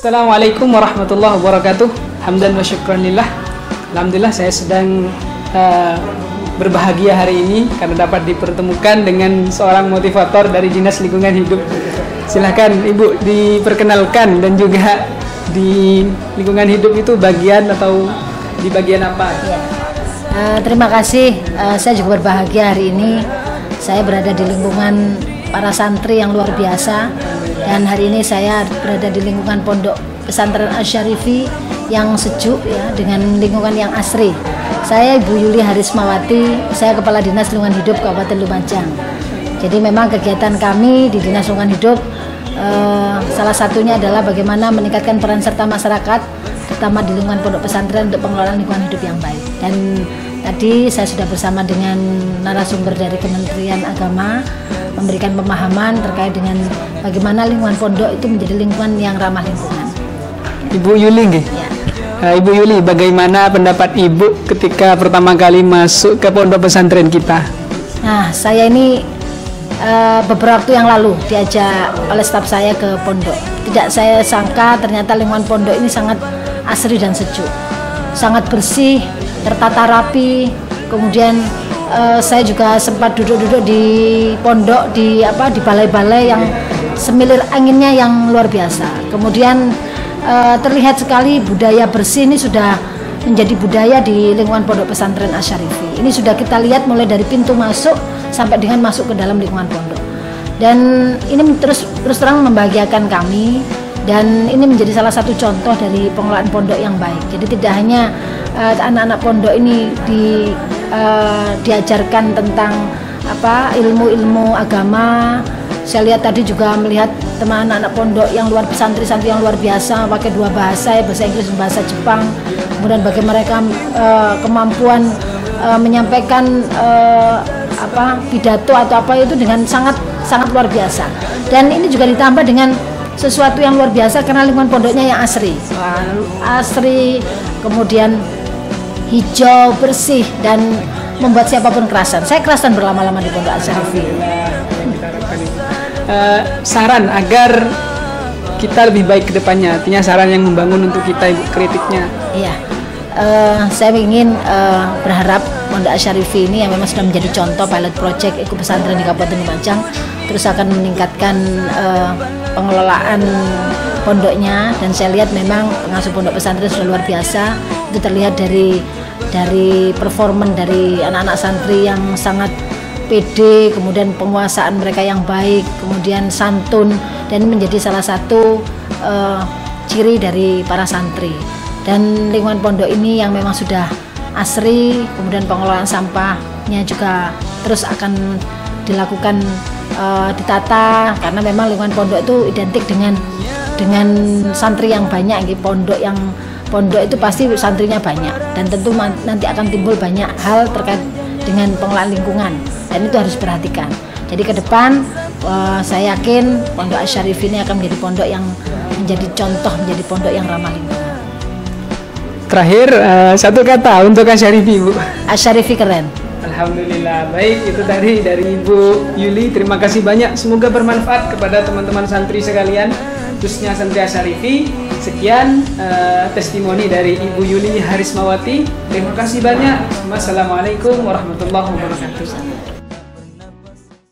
Assalamualaikum warahmatullahi wabarakatuh. Hamdan wa syukranillah. Alhamdulillah saya sedang berbahagia hari ini karena dapat dipertemukan dengan seorang motivator dari Dinas Lingkungan Hidup. Silahkan Ibu diperkenalkan, dan juga di lingkungan hidup itu bagian atau di bagian apa? Ya. Terima kasih. Saya juga berbahagia hari ini. Saya berada di lingkungan para santri yang luar biasa, dan hari ini saya berada di lingkungan Pondok Pesantren Asy-Syarifi yang sejuk ya, dengan lingkungan yang asri. Saya Ibu Yuli Harismawati, saya Kepala Dinas Lingkungan Hidup Kabupaten Lumajang. Jadi memang kegiatan kami di Dinas Lingkungan Hidup salah satunya adalah bagaimana meningkatkan peran serta masyarakat, terutama di lingkungan pondok pesantren untuk pengelolaan lingkungan hidup yang baik. Dan tadi saya sudah bersama dengan narasumber dari Kementerian Agama memberikan pemahaman terkait dengan bagaimana lingkungan pondok itu menjadi lingkungan yang ramah lingkungan. Ibu Yuli nggih? Ya. Ibu Yuli, bagaimana pendapat Ibu ketika pertama kali masuk ke pondok pesantren kita? Nah, saya ini beberapa waktu yang lalu diajak oleh staf saya ke pondok. Tidak saya sangka ternyata lingkungan pondok ini sangat asri dan sejuk, sangat bersih, tertata rapi. Kemudian saya juga sempat duduk-duduk di pondok di balai-balai yang semilir anginnya yang luar biasa. Kemudian terlihat sekali budaya bersih ini sudah menjadi budaya di lingkungan Pondok Pesantren Asy-Syarifi. Ini sudah kita lihat mulai dari pintu masuk sampai dengan masuk ke dalam lingkungan pondok. Dan ini terus terang membahagiakan kami, dan ini menjadi salah satu contoh dari pengelolaan pondok yang baik. Jadi tidak hanya anak-anak pondok ini diajarkan tentang ilmu-ilmu agama. Saya lihat tadi juga melihat teman anak pondok yang luar santri-santri yang luar biasa, pakai dua bahasa, bahasa Inggris dan bahasa Jepang. Kemudian bagaimana mereka kemampuan menyampaikan pidato atau apa itu dengan sangat luar biasa. Dan ini juga ditambah dengan sesuatu yang luar biasa karena lingkungan pondoknya yang asri, kemudian hijau, bersih, dan membuat siapapun kerasan. Saya kerasan berlama-lama di Pondok Asy-Syarifi. Saran agar kita lebih baik ke depannya, artinya saran yang membangun untuk kita, Ibu, kritiknya. Iya, saya ingin berharap Pondok Asy-Syarifi ini yang memang sudah menjadi contoh pilot project Eco Pesantren di Kabupaten Lumajang terus akan meningkatkan pengelolaan pondoknya. Dan saya lihat memang pengasuh pondok pesantren sudah luar biasa. Itu terlihat dari performan dari anak-anak santri yang sangat pede, kemudian penguasaan mereka yang baik, kemudian santun, dan ini menjadi salah satu ciri dari para santri. Dan lingkungan pondok ini yang memang sudah asri, kemudian pengelolaan sampahnya juga terus akan dilakukan, ditata, karena memang lingkungan pondok itu identik dengan santri yang banyak. Pondok itu pasti santrinya banyak, dan tentu nanti akan timbul banyak hal terkait dengan pengelolaan lingkungan, dan itu harus diperhatikan. Jadi ke depan saya yakin Pondok Asy-Syarifi ini akan menjadi pondok yang menjadi contoh, menjadi pondok yang ramah lingkungan. Terakhir, satu kata untuk Asy-Syarifi, Bu. Asy-Syarifi keren. Alhamdulillah, baik, itu tadi dari Ibu Yuli. Terima kasih banyak, semoga bermanfaat kepada teman-teman santri sekalian, khususnya santri Asy-Syarifi. Sekian testimoni dari Ibu Yuli Harismawati. Terima kasih banyak. Wassalamualaikum warahmatullahi wabarakatuh.